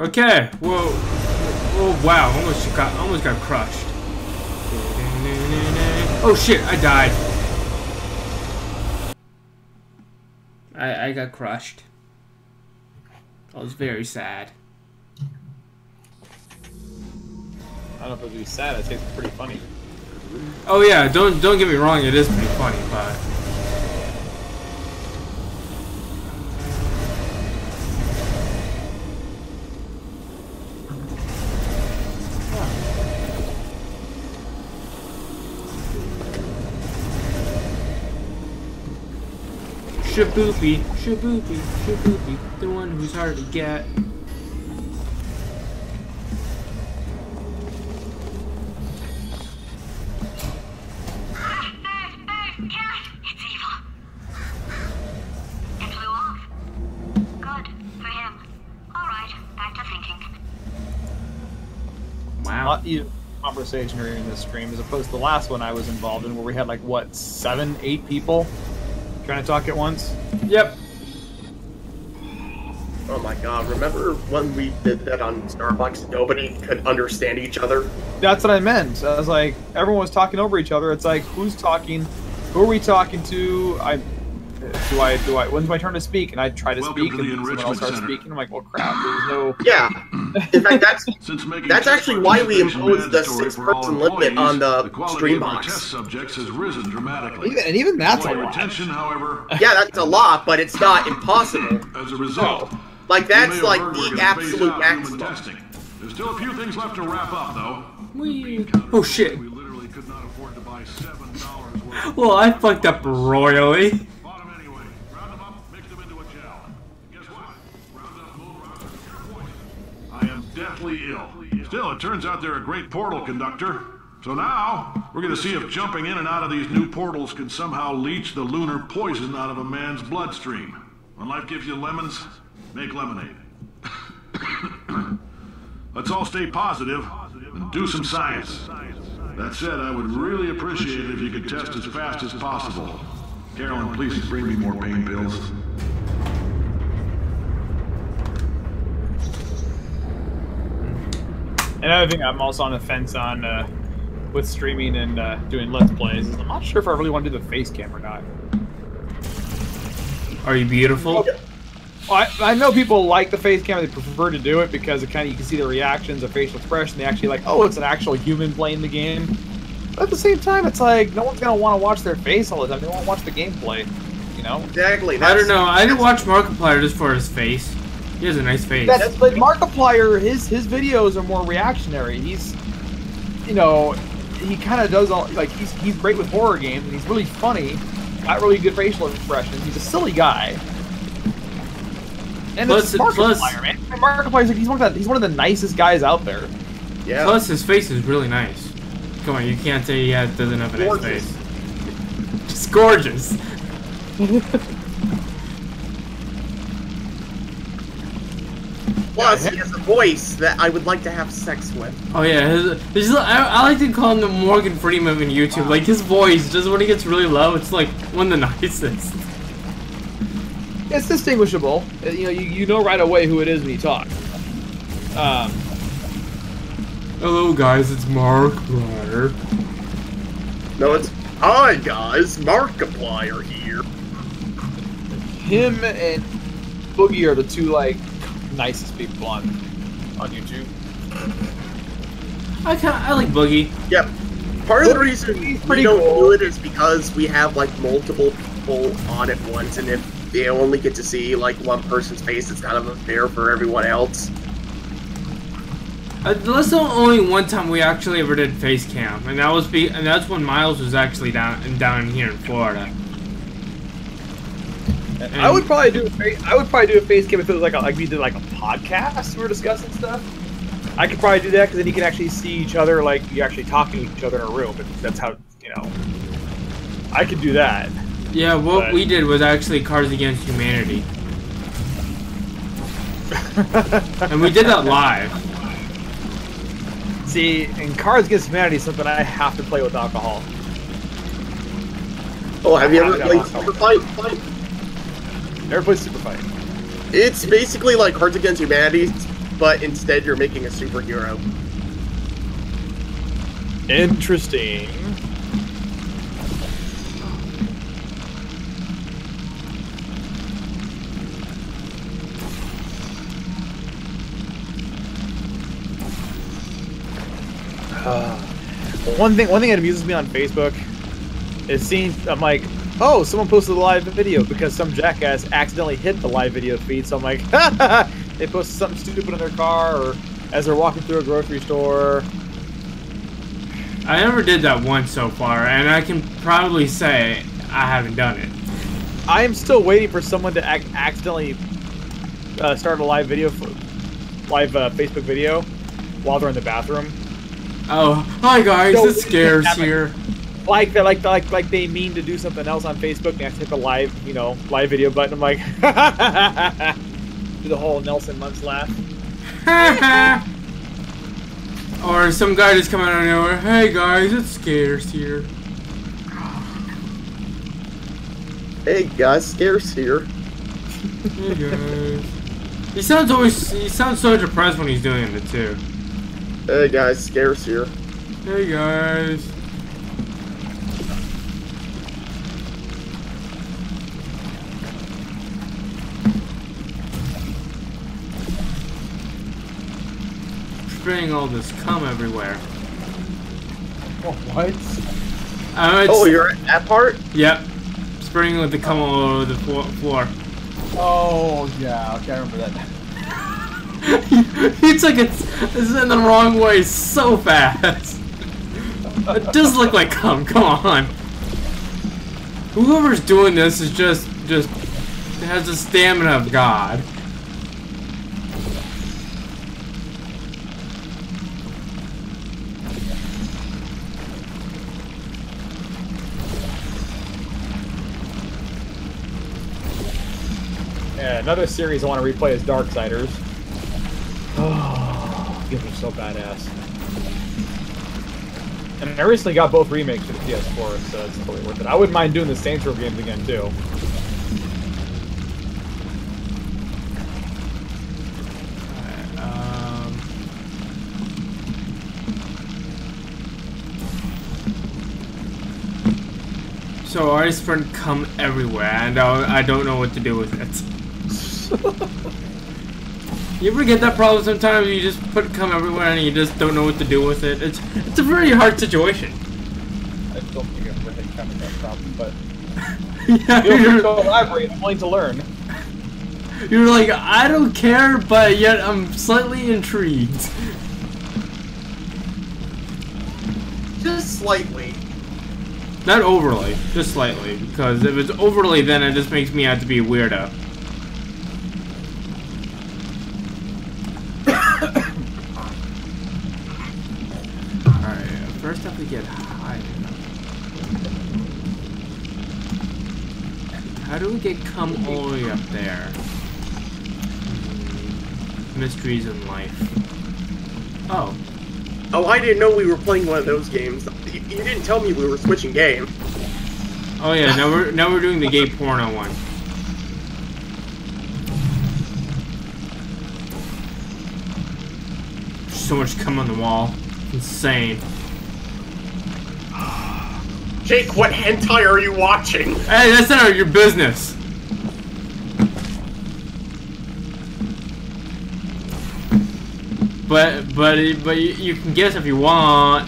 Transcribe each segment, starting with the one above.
Okay. Whoa. Oh wow! Almost got crushed. Oh shit! I died. I got crushed. I was very sad. I don't know if it would be sad. I think it's pretty funny. Oh yeah, don't get me wrong. It is pretty funny, but. Shaboopy, shaboopy, shaboopy, the one who's hard to get. It's evil. It flew off. Good for him. Alright, back to thinking. Wow. Conversation during this stream as opposed to the last one I was involved in where we had like, what, 7, 8 people trying to talk at once? Yep. Oh my god, remember when we did that on Starbucks? Nobody could understand each other? That's what I meant. I was like, everyone was talking over each other. It's like, who's talking? Who are we talking to? When's my turn to speak? And I try to speak, and someone else starts speaking. I'm like, well, crap, there's no... Yeah. In fact, that's actually why we imposed the 6-person limit on the stream box. Test subjects has risen dramatically. Even that's a lot. Retention, however, yeah, that's a lot, but it's not impossible. As a result, like, that's like the absolute maximum. There's still a few things left to wrap up, though. Oh shit. We literally could not afford to buy $7 worth. Well, I fucked up royally. Bought them anyway. Round them up, mix them into a gel. Guess what? Round up, moon, round up, pure poison. I am deathly ill. Still, it turns out they're a great portal conductor. So now, we're going to see if jumping in and out of these new portals can somehow leach the lunar poison out of a man's bloodstream. When life gives you lemons, make lemonade. Let's all stay positive and do some science. That said, I would really appreciate it if you could test as fast as possible. Carolyn, please bring me more pain pills. Another thing I'm also on the fence on with streaming and doing Let's Plays is I'm not sure if I really want to do the face cam or not. Are you beautiful? Okay. Well, I know people like the face cam, they prefer to do it because it kind of you can see the reactions, the facial expression, they actually like, oh, it's an actual human playing the game. But at the same time, it's like, no one's going to want to watch their face all the time, they want to watch the gameplay, you know? Exactly. I don't know, I didn't watch Markiplier just for his face. He has a nice face. But Markiplier, his videos are more reactionary. He's, you know, he kind of does all, like, he's great with horror games, and he's really funny, got really good facial expressions, he's a silly guy. And it's Markiplier, man. Markiplier's like, he's one of the nicest guys out there. Yeah. Plus, his face is really nice. Come on, you can't say he doesn't have a nice face. Just gorgeous. Plus, he has a voice that I would like to have sex with. Oh yeah, I like to call him the Morgan Freeman on YouTube. Like his voice, just when he gets really low, it's like one of the nicest. It's distinguishable. You know, you know right away who it is when you talk. Hello guys, it's Markiplier. No, it's hi guys, Markiplier here. Him and Boogie are the two like nicest people on YouTube. I like Boogie. Yep. Part of the reason we don't do it is because we have like multiple people on at once, and if they only get to see like one person's face, it's kind of unfair for everyone else. That's the only one time we actually ever did face cam, and that's when Miles was actually down here in Florida. And I would probably do a face cam if it was like we did like a podcast. We were discussing stuff. I could probably do that because then you can actually see each other, like you're actually talking to each other in a room. But that's how I could do that. Yeah, what we did was actually Cards Against Humanity, and we did that live. See, in Cards Against Humanity is something I have to play with alcohol. Oh, have you ever played Super Fight? Never played Super Fight. It's basically like Cards Against Humanity, but instead you're making a superhero. Interesting. One thing that amuses me on Facebook is seeing, I'm like, oh, someone posted a live video because some jackass accidentally hit the live video feed. So I'm like, they posted something stupid in their car or as they're walking through a grocery store. I never did that once so far, and I can probably say I haven't done it. I am still waiting for someone to accidentally start a live video, Facebook video, while they're in the bathroom. Oh, hi guys, So, it's Scares here. Like they mean to do something else on Facebook and they have to hit the live video button. I'm like, do the whole Nelson Muntz laugh. Or some guy just coming out of nowhere, hey guys, it's Scares here. Hey guys, Scares here. Hey guys. He sounds so depressed when he's doing it too. Hey guys, Scares here. Hey guys. Spraying all this cum everywhere. What? Oh, you're at that part? Yep. Spraying with the cum all over the floor. Oh yeah, okay, I remember that. He took it in the wrong way so fast. It does look like cum, come on. Whoever's doing this is just has the stamina of God. Yeah, another series I want to replay is Darksiders. Oh, games are so badass. And I recently got both remakes for the PS4, so it's totally worth it. I wouldn't mind doing the Saints Row games again, too. So I sprint cum everywhere, and I don't know what to do with it. You ever get that problem sometimes? You just put cum everywhere and you just don't know what to do with it. It's a very hard situation. I don't think I've ever had kind of that problem, but Yeah, feel free to elaborate. I'm willing to learn. You're like, I don't care, but yet I'm slightly intrigued. Just slightly. Not overly, just slightly. Because if it's overly, then it just makes me out to be a weirdo. Alright, first have to get high enough. How do we get cum all the way up there? Mysteries in life. Oh. Oh, I didn't know we were playing one of those games. You didn't tell me we were switching game. Oh yeah, now we're doing the gay porno one. So much cum on the wall. Insane. Jake, what hentai are you watching? Hey, that's none of your business. But you can guess if you want.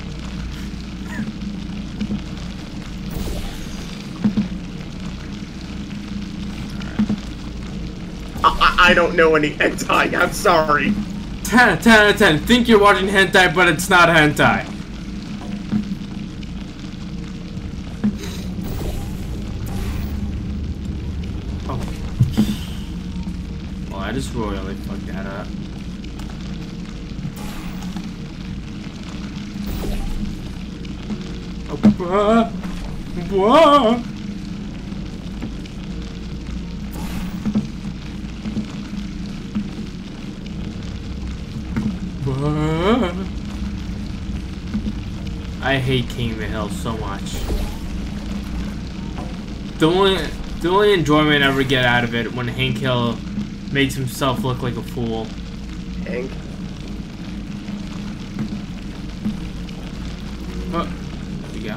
I don't know any hentai. I'm sorry. 10 out of 10. Think you're watching hentai, but it's not hentai. Oh. Well, I just royally fucked that up. Oh, whoa. I hate King of the Hill so much. The only enjoyment I ever get out of it when Hank Hill makes himself look like a fool. tank. Oh, there we go.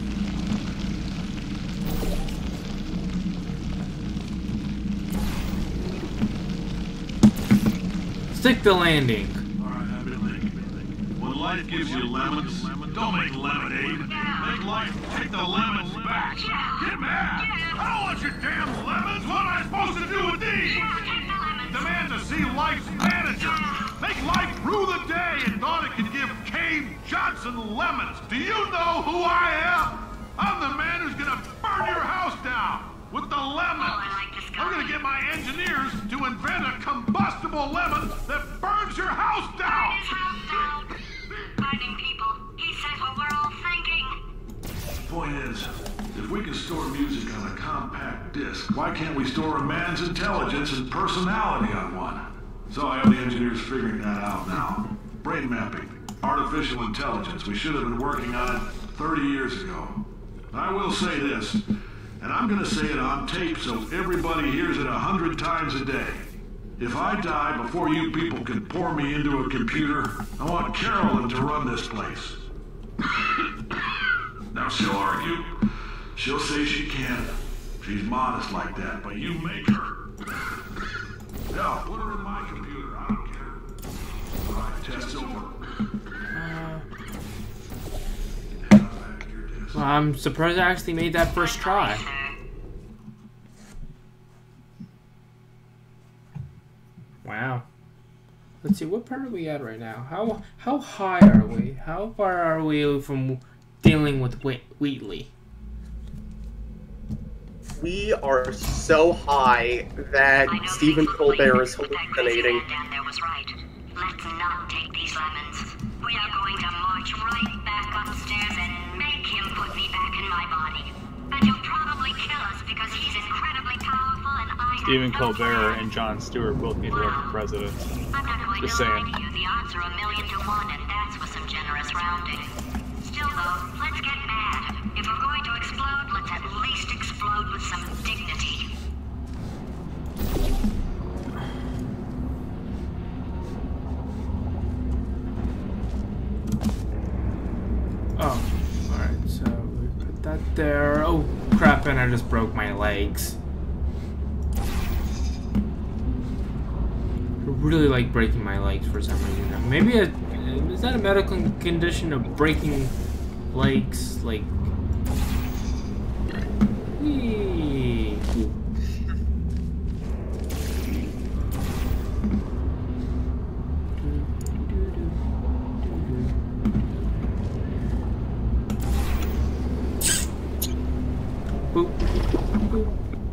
Stick the landing. Alright, I've been thinking. When life gives you lemons, don't make lemonade. Make life take the lemons back. Get mad! I don't want your damn lemons! What am I supposed to do with these? Demand to see life's manager. Make life rue the day and thought it could give Cave Johnson lemons. Do you know who I am? I'm the man who's gonna burn your house down with the lemons. I'm gonna get my engineers to invent a combustible lemon that burns your house down. Burning people. He says what we're all thinking. Point is, if we can store music on a compact disc, why can't we store a man's intelligence and personality on one? So I have the engineers figuring that out now. Brain mapping, artificial intelligence. We should have been working on it 30 years ago. I will say this, and I'm gonna say it on tape so everybody hears it 100 times a day. If I die before you people can pour me into a computer, I want Carolyn to run this place. Now she'll argue. She'll say she can't. She's modest like that, but you make her. Yeah, put her in my computer. I don't care. All right, test over. Well, I'm surprised I actually made that first try. Wow. Let's see, what part are we at right now? How high are we? How far are we from dealing with Wheatley? We are so high that Stephen Colbert is hallucinating. There was right. Let's not take these lemons. We are going to march right back upstairs and make him put me back in my body. And he'll probably kill us because he's incredibly powerful and I have Stephen no Colbert plan. and Jon Stewart both need to run for president. I'm not going Just to saying. lie to you. The odds are 1,000,000 to 1, and that's with some generous rounding. Still, though, let's get mad. If we're going to explode, let's at least explode with some dignity. Oh, alright, so we put that there. Oh, crap, and I just broke my legs. I really like breaking my legs for some reason. Maybe is that a medical condition of breaking legs? Like, whee. Boop. Boop.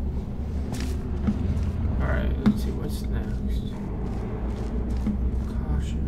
Alright, let's see what's next. Caution.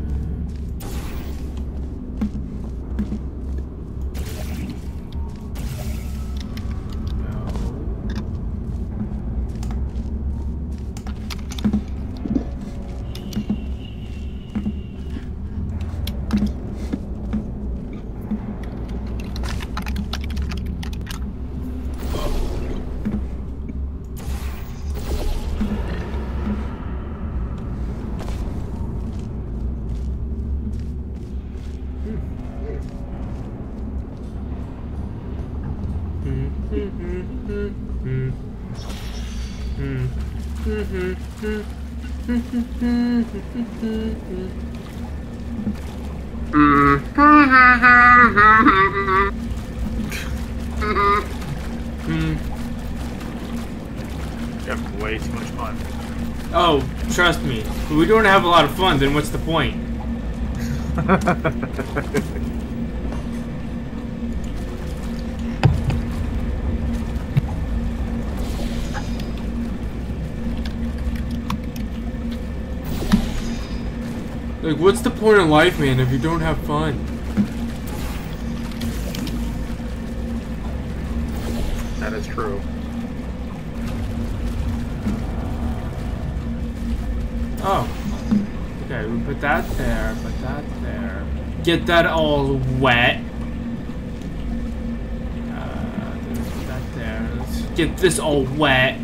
You have way too much fun. Oh, trust me. If we don't have a lot of fun, then what's the point? Like, what's the point of life, man, if you don't have fun? That is true. Oh. Okay, we put that there, put that there. Get that all wet. Put that there. Let's get this all wet.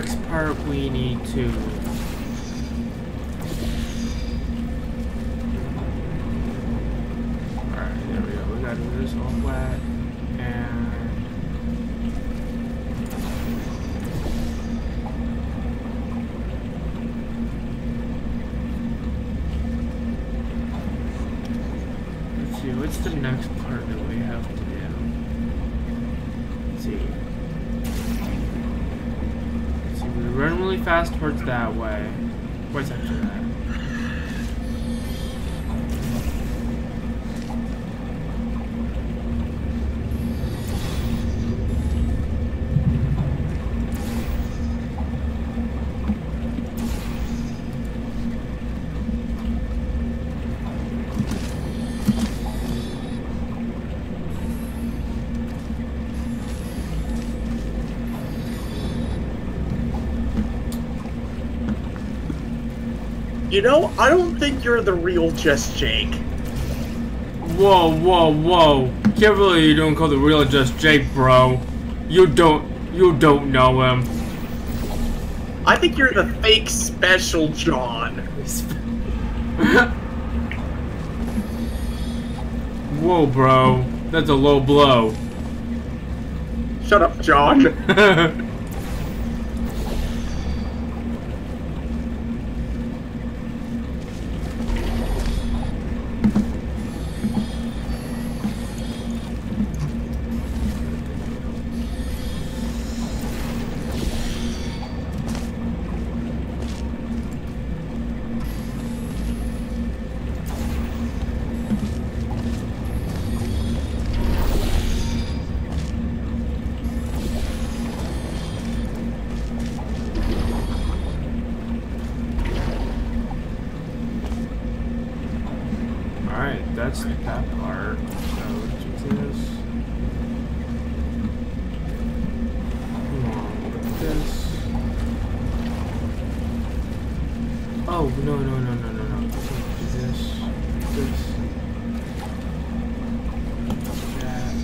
next part we need to... Alright, there we go. We gotta do this all wet. And... let's see, what's the next part that we have to do? Let's see. We run really fast towards that way. What's after that? You know, I don't think you're the real Just Jake. Whoa, whoa, whoa. Can't believe you don't call the real Just Jake, bro. You don't know him. I think you're the fake Special John. Whoa, bro. That's a low blow. Shut up, John. Alright, that's that part. So, let's do this. Come on, with this. Oh, no. Do this. That.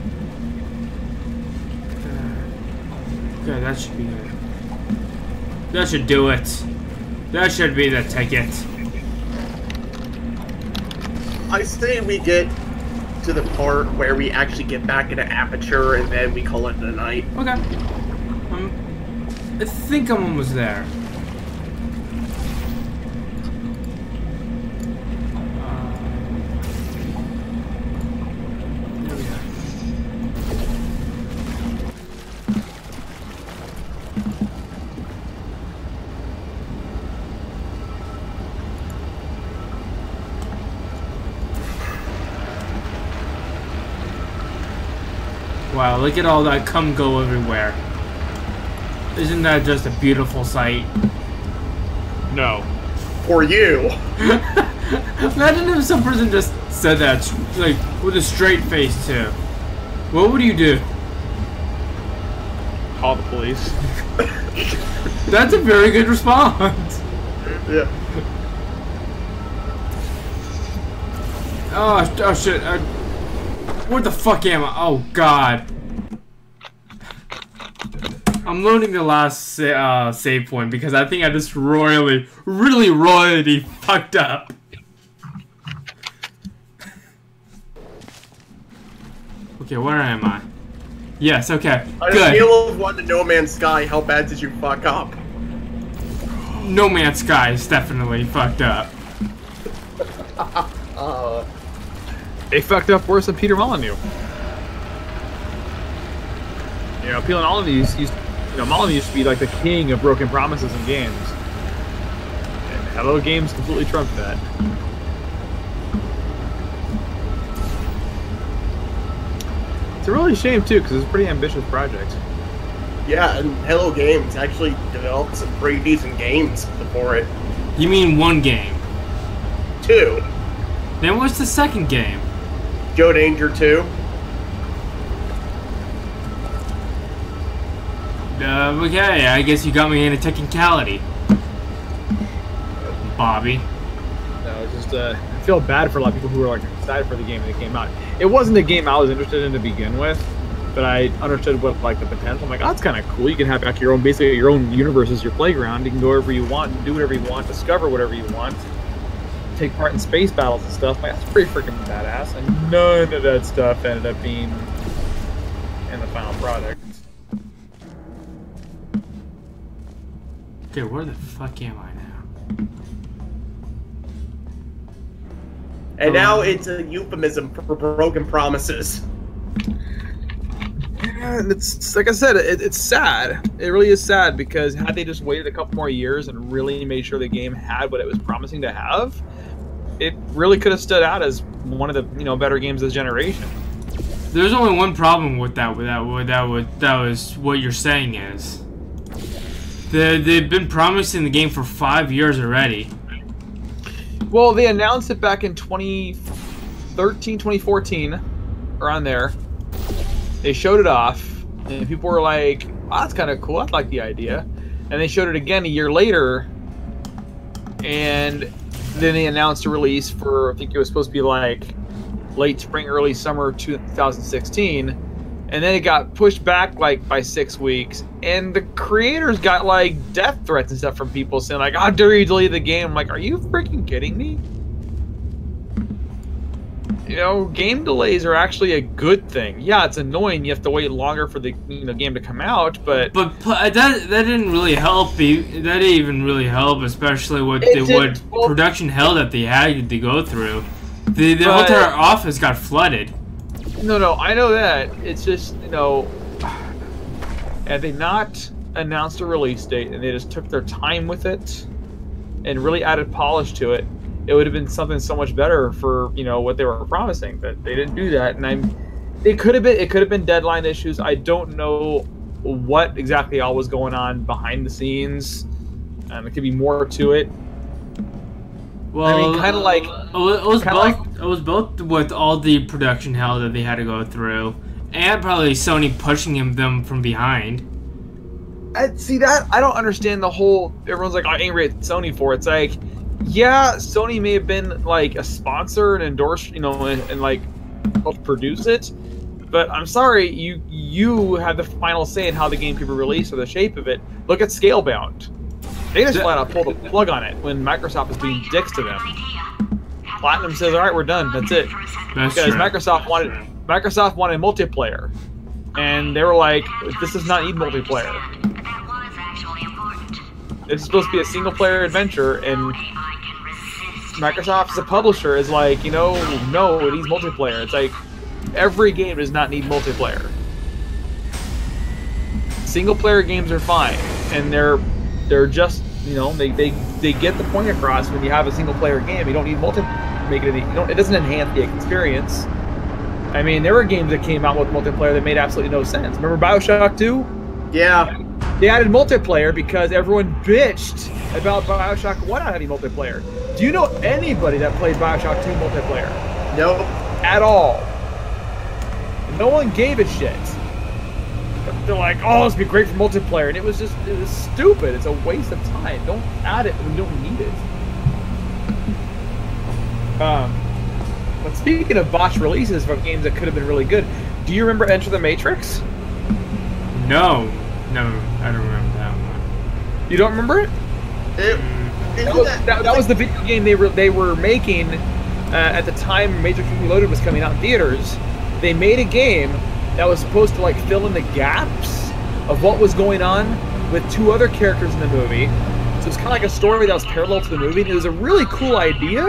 Okay, that should be it. That should do it. That should be the ticket. I say we get to the part where we actually get back into Aperture and then we call it a night. Okay. I think I'm almost there. There we go. Wow, look at all that cum go everywhere. Isn't that just a beautiful sight? No. For you. Imagine if some person just said that, like, with a straight face, too. What would you do? Call the police. That's a very good response. Yeah. Oh shit. Where the fuck am I? Oh god. I'm loading the last save point because I think I just really fucked up. Okay, where am I? Yes, okay. On a Good. scale of 1 to No Man's Sky, how bad did you fuck up? No Man's Sky is definitely fucked up. They fucked up worse than Peter Molyneux. You know, Peter Molyneux Molyneux used to be like the king of broken promises in games. And Hello Games completely trumped that. It's a really shame too, because it's a pretty ambitious project. Yeah, and Hello Games actually developed some pretty decent games before it. You mean one game? 2. Then what's the second game? Joe Danger 2. Okay, I guess you got me in a technicality. Bobby. No, it's just I feel bad for a lot of people who were like excited for the game when it came out. It wasn't the game I was interested in to begin with, but I understood what like the potential. I'm like, oh, that's kind of cool. You can have like your own, basically your own universe as your playground. You can go wherever you want, and do whatever you want, discover whatever you want, take part in space battles and stuff. Like, that's pretty freaking badass. And none of that stuff ended up being in the final product. Okay, where the fuck am I now? And now it's a euphemism for broken promises. And it's like I said, it's sad. It really is sad, because had they just waited a couple more years and really made sure the game had what it was promising to have, it really could have stood out as one of the better games of this generation. There's only one problem with that. That was what you're saying is they've been promising the game for 5 years already. Well, they announced it back in 2013, 2014, around there. They showed it off, and people were like, oh, that's kind of cool, I like the idea. And they showed it again a year later, and then they announced a release for, I think it was supposed to be like late spring, early summer 2016, and then it got pushed back like by 6 weeks, and the creators got like death threats and stuff from people saying like, how dare you delete the game. I'm like, are you freaking kidding me? Game delays are actually a good thing. Yeah, it's annoying. You have to wait longer for the game to come out, but that didn't really help. That didn't even really help, especially what production hell that they had to go through. The whole entire office got flooded. No, I know that. It's just had they not announced a release date and they just took their time with it and really added polish to it, it would have been something so much better for what they were promising. But they didn't do that, and it could have been deadline issues. I don't know what exactly all was going on behind the scenes. It could be more to it. Well, I mean, kind of like it was both with all the production hell that they had to go through, and probably Sony pushing them from behind. See that I don't understand the whole. Everyone's like, I'm angry at Sony for it. It's like, yeah, Sony may have been like a sponsor and endorsed, and like helped produce it, but I'm sorry, you had the final say in how the game could be released or the shape of it. Look at Scalebound. They just flat out pulled the plug on it when Microsoft was being dicks to them. Platinum says, all right, we're done. That's it. That's because true. Microsoft wanted multiplayer, and they were like, this does not need multiplayer. It's supposed to be a single-player adventure, and Microsoft as a publisher is like, no, it needs multiplayer. It's like, every game does not need multiplayer. Single-player games are fine, and they're just, they get the point across. When you have a single-player game, you don't need it doesn't enhance the experience. I mean, there were games that came out with multiplayer that made absolutely no sense. Remember BioShock 2? Yeah. They added multiplayer because everyone bitched about BioShock 1 not having multiplayer. Do you know anybody that played BioShock 2 multiplayer? Nope. At all. No one gave a shit. They're like, oh, this would be great for multiplayer. And it was stupid. It's a waste of time. Don't add it when you don't need it. But speaking of botched releases from games that could have been really good, do you remember Enter the Matrix? No, I don't remember that one. You don't remember it? That was the video game they were making at the time Matrix Reloaded was coming out in theaters. They made a game that was supposed to like fill in the gaps of what was going on with two other characters in the movie. So it's kind of like a story that was parallel to the movie. And it was a really cool idea.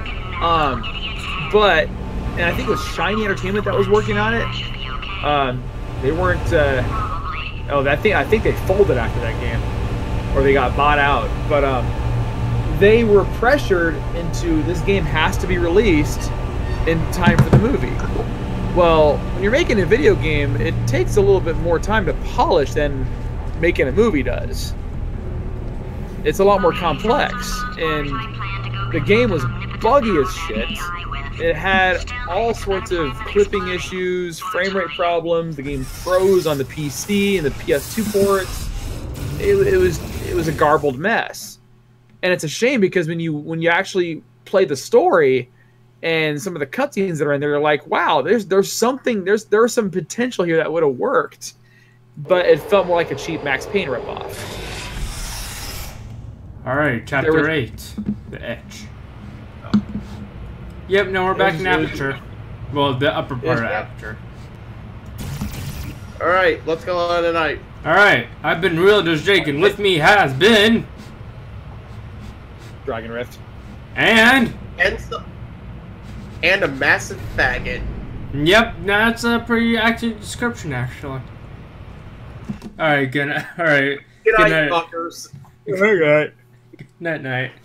And I think it was Shiny Entertainment that was working on it. They weren't. I think they folded after that game, or they got bought out. But they were pressured into this game has to be released in time for the movie. Well, when you're making a video game, it takes a little bit more time to polish than making a movie does. It's a lot more complex, and the game was buggy as shit. It had all sorts of clipping issues, frame rate problems. The game froze on the PC and the PS2 ports. It was a garbled mess, and it's a shame because when you actually play the story, and some of the cutscenes that are in there, you're like, wow, there's some potential here that would have worked, but it felt more like a cheap Max Payne ripoff. All right, chapter 8, the etch. Yep, now we're back in Aperture. Well, the upper part of Aperture. Alright, let's go on tonight. Alright, I've been Realtors Jake, and with me has been... Dragon Rift. And a massive faggot. Yep, that's a pretty accurate description, actually. Alright, good night. Alright. Good night, fuckers. Okay. Night-night.